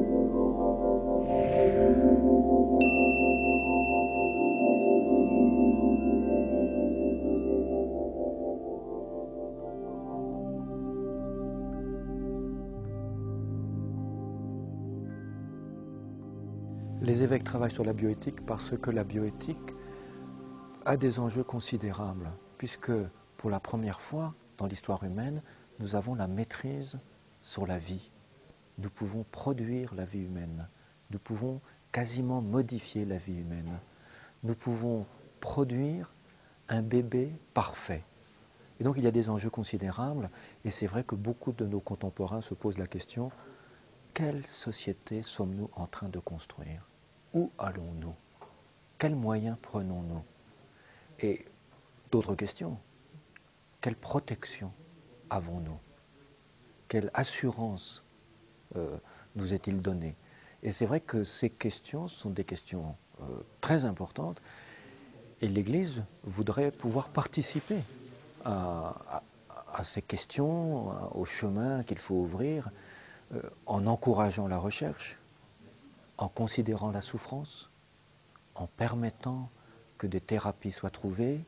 Les évêques travaillent sur la bioéthique parce que la bioéthique a des enjeux considérables, puisque pour la première fois dans l'histoire humaine, nous avons la maîtrise sur la vie. Nous pouvons produire la vie humaine, nous pouvons quasiment modifier la vie humaine, nous pouvons produire un bébé parfait. Et donc il y a des enjeux considérables, et c'est vrai que beaucoup de nos contemporains se posent la question: quelle société sommes-nous en train de construire? Où allons-nous? Quels moyens prenons-nous? Et d'autres questions: quelle protection avons-nous? Quelle assurance nous est-il donnée? Et c'est vrai que ces questions sont des questions très importantes, et l'Église voudrait pouvoir participer à ces questions, au chemin qu'il faut ouvrir, en encourageant la recherche, en considérant la souffrance, en permettant que des thérapies soient trouvées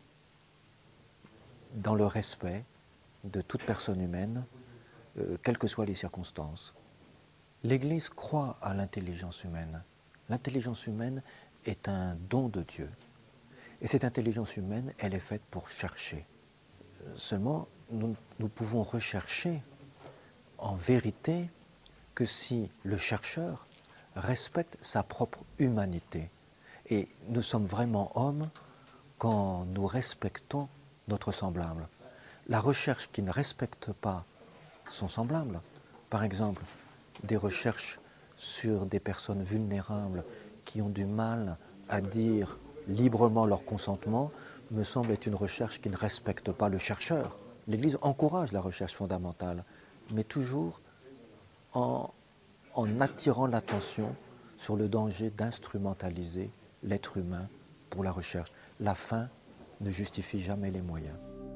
dans le respect de toute personne humaine, quelles que soient les circonstances. L'Église croit à l'intelligence humaine. L'intelligence humaine est un don de Dieu. Et cette intelligence humaine, elle est faite pour chercher. Seulement, nous pouvons rechercher en vérité que si le chercheur respecte sa propre humanité. Et nous sommes vraiment hommes quand nous respectons notre semblable. La recherche qui ne respecte pas son semblable, par exemple, des recherches sur des personnes vulnérables qui ont du mal à dire librement leur consentement, me semble être une recherche qui ne respecte pas le chercheur. L'Église encourage la recherche fondamentale, mais toujours en attirant l'attention sur le danger d'instrumentaliser l'être humain pour la recherche. La fin ne justifie jamais les moyens.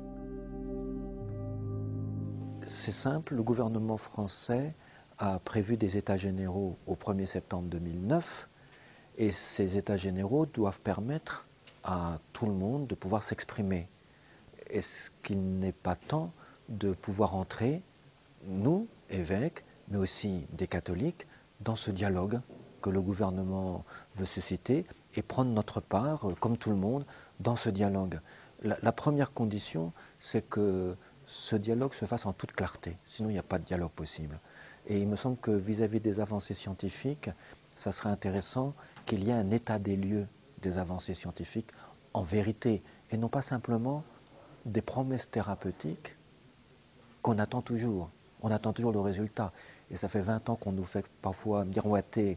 C'est simple, le gouvernement français a prévu des états généraux au 1er septembre 2009, et ces états généraux doivent permettre à tout le monde de pouvoir s'exprimer. Est-ce qu'il n'est pas temps de pouvoir entrer, nous, évêques, mais aussi des catholiques, dans ce dialogue que le gouvernement veut susciter et prendre notre part, comme tout le monde, dans ce dialogue? La première condition, c'est que ce dialogue se fasse en toute clarté, sinon il n'y a pas de dialogue possible. Et il me semble que vis-à-vis des avancées scientifiques, ça serait intéressant qu'il y ait un état des lieux des avancées scientifiques en vérité, et non pas simplement des promesses thérapeutiques qu'on attend toujours. On attend toujours le résultat. Et ça fait 20 ans qu'on nous fait parfois miroiter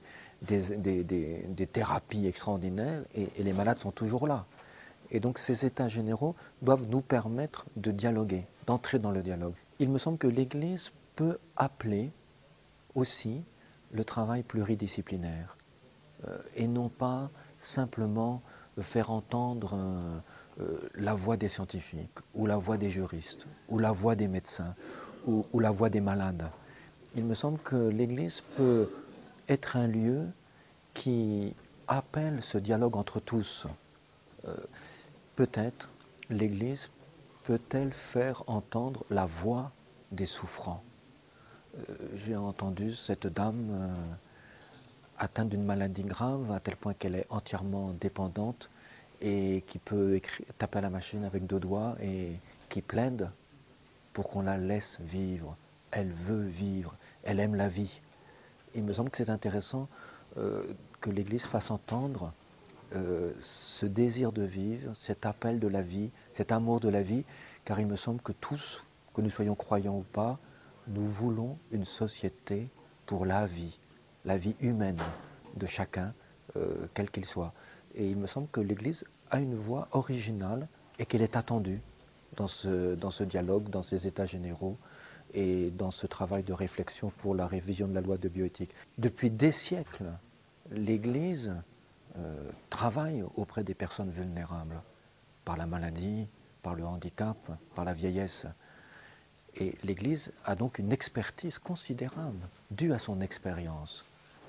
des thérapies extraordinaires, et les malades sont toujours là. Et donc ces états généraux doivent nous permettre de dialoguer, d'entrer dans le dialogue. Il me semble que l'Église peut appeler aussi le travail pluridisciplinaire, et non pas simplement faire entendre la voix des scientifiques, ou la voix des juristes, ou la voix des médecins, ou la voix des malades. Il me semble que l'Église peut être un lieu qui appelle ce dialogue entre tous. Peut-être l'Église peut-elle faire entendre la voix des souffrants. J'ai entendu cette dame atteinte d'une maladie grave, à tel point qu'elle est entièrement dépendante et qui peut taper à la machine avec 2 doigts, et qui plaide pour qu'on la laisse vivre. Elle veut vivre, elle aime la vie. Il me semble que c'est intéressant que l'Église fasse entendre ce désir de vivre, cet appel de la vie, cet amour de la vie, car il me semble que tous, que nous soyons croyants ou pas, nous voulons une société pour la vie humaine de chacun, quel qu'il soit. Et il me semble que l'Église a une voix originale et qu'elle est attendue dans ce dialogue, dans ces états généraux et dans ce travail de réflexion pour la révision de la loi de bioéthique. Depuis des siècles, l'Église travaille auprès des personnes vulnérables, par la maladie, par le handicap, par la vieillesse. Et l'Église a donc une expertise considérable, due à son expérience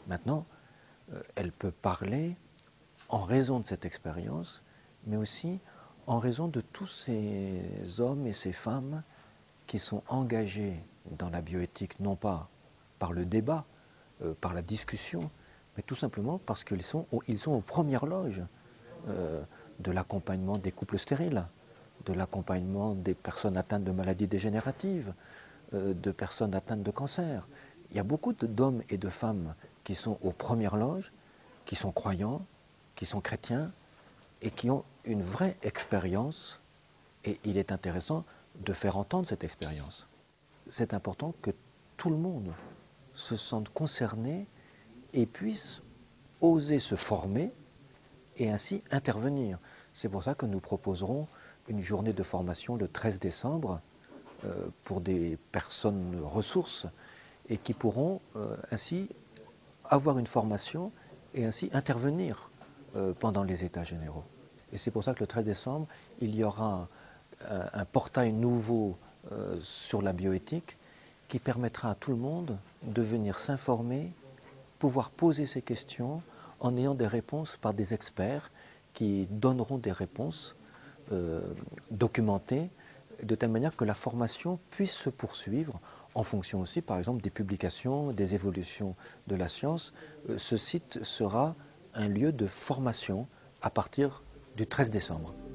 Maintenant, elle peut parler en raison de cette expérience, mais aussi en raison de tous ces hommes et ces femmes qui sont engagés dans la bioéthique, non pas par le débat, par la discussion, mais tout simplement parce qu'ils sont aux premières loges de l'accompagnement des couples stériles, de l'accompagnement des personnes atteintes de maladies dégénératives, de personnes atteintes de cancer. Il y a beaucoup d'hommes et de femmes qui sont aux premières loges, qui sont croyants, qui sont chrétiens et qui ont une vraie expérience, et il est intéressant de faire entendre cette expérience. C'est important que tout le monde se sente concerné et puisse oser se former et ainsi intervenir. C'est pour ça que nous proposerons une journée de formation le 13 décembre pour des personnes ressources et qui pourront ainsi avoir une formation et ainsi intervenir pendant les États généraux. Et c'est pour ça que le 13 décembre, il y aura un portail nouveau sur la bioéthique qui permettra à tout le monde de venir s'informer, pouvoir poser ses questions en ayant des réponses par des experts qui donneront des réponses documentées de telle manière que la formation puisse se poursuivre en fonction aussi, par exemple, des publications, des évolutions de la science. Ce site sera un lieu de formation à partir du 13 décembre.